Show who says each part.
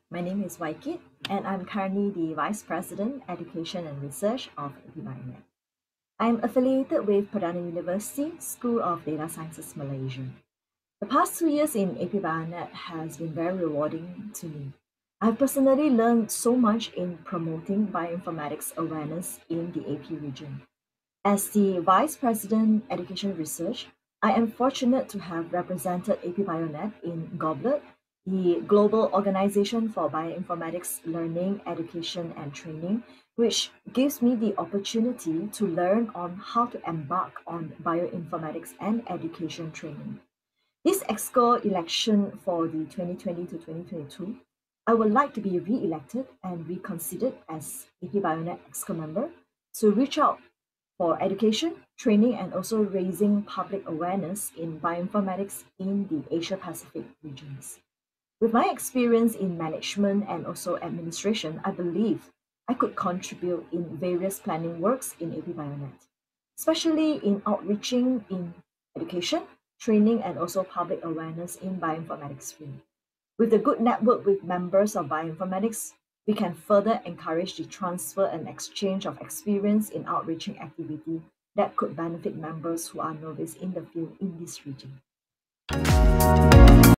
Speaker 1: My name is Waikit, and I'm currently the Vice President, Education and Research of AP Bionet. I'm affiliated with Perdana University School of Data Sciences Malaysia. The past 2 years in AP Bionet has been very rewarding to me. I've personally learned so much in promoting bioinformatics awareness in the AP region. As the Vice President, Education Research, I am fortunate to have represented AP Bionet in Goblet, the global organization for bioinformatics learning, education, and training, which gives me the opportunity to learn on how to embark on bioinformatics and education training. This EXCO election for the 2020 to 2022, I would like to be re-elected and reconsidered as AP Bionet EXCO member to reach out for education, training, and also raising public awareness in bioinformatics in the Asia Pacific regions. With my experience in management and also administration, I believe I could contribute in various planning works in AP Bionet, especially in outreaching in education, training, and also public awareness in bioinformatics field. With the good network with members of bioinformatics, we can further encourage the transfer and exchange of experience in outreaching activity that could benefit members who are novice in the field in this region.